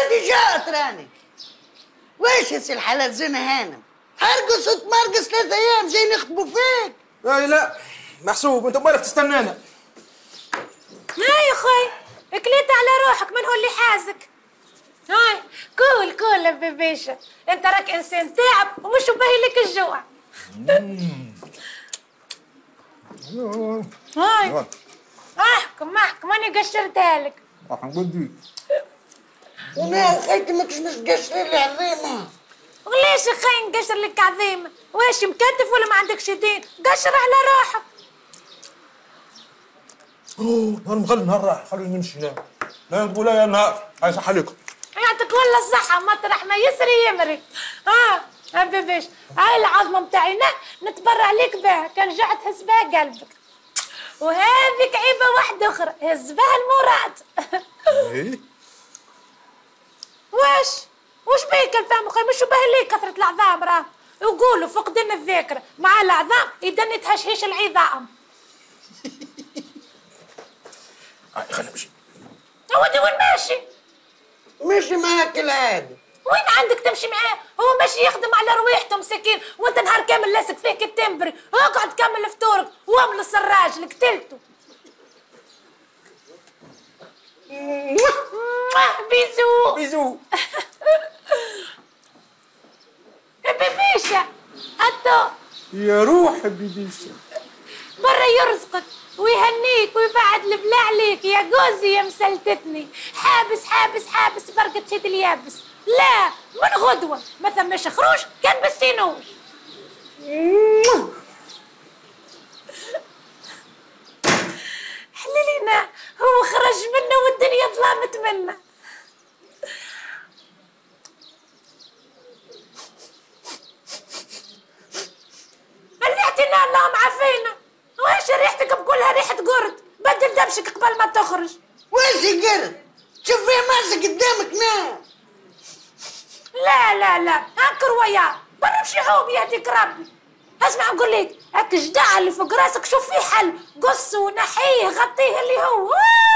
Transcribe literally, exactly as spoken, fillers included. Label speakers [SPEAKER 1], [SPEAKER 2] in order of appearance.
[SPEAKER 1] غادي جات راني. واش يا سي الحلال زينة هانم؟ ترقص وتمرقص ثلاثة أيام جاي نخطبوا فيك؟
[SPEAKER 2] اي لا محسوب، انت مالك تستنانا؟
[SPEAKER 3] هاي يا خوي كليت على روحك، من هو اللي حازك؟ هاي كول كول يا بيبيشة، انت راك انسان تعب ومش باهي لك الجوع. هاي احكم احكم انا قشرتها لك.
[SPEAKER 2] ودي
[SPEAKER 1] انا خيتي ماكش مش تقشري لي عظيمة.
[SPEAKER 3] وليش يا خي نقشر لك عظيمة؟ واش مكتف ولا ما عندكش دين؟ قشر على روحك.
[SPEAKER 2] اوه نهار مغلب نهار راح، خلوني نمشي نام. لا تقول يا نهار، هاي صح عليكم.
[SPEAKER 3] يعطيك والله الصحة، مطرح ما يسري يمري. اه يا بيبيش، هاي العظمة متاعي نتبرع ليك بها، كان جاع تحس بها قلبك. وهذيك عيبة واحدة أخرى، هز بها المراد.
[SPEAKER 2] ايه؟
[SPEAKER 3] واش؟ واش بيك الفهم خي؟ مش باهي ليك كثرة العظام راه، يقولوا فقدنا الذاكرة، مع العظام يدني تهشهش العظام.
[SPEAKER 2] هاي خلينا نمشي.
[SPEAKER 3] ودي وين ماشي؟
[SPEAKER 1] ماشي معاك العادة.
[SPEAKER 3] وين عندك تمشي معاه؟ هو ماشي يخدم على رواحته مسكين، وانت نهار كامل لاسك فيه كالتمبري، اقعد كمل فطورك وامل السراج لقتلته. بيزو
[SPEAKER 2] بيزو.
[SPEAKER 3] يا بيبيشة هاتو
[SPEAKER 2] يا روح بيبيشة،
[SPEAKER 3] برا يرزقك ويهنيك ويبعد البلا عليك يا جوزي يا مسلتتني. حابس حابس حابس برقة سيد اليابس، لا من غدوة ما ثماش خروج كان بالسينوش. حليلينا هو خرج منا والدنيا ظلامت منا. اللي اعطينا اللهم عافينا. واش ريحتك بكلها ريحة قرد؟ بدل دبشك قبل ما تخرج.
[SPEAKER 1] واش قرد؟ شوف فيها ماسك قدامك نام.
[SPEAKER 3] لا لا لا هاك روايا برا بشعوب يهديك ربي. اسمع نقول لك هاك الجدع اللي فوق راسك شوف فيه حل، قصه ونحيه غطيه اللي هو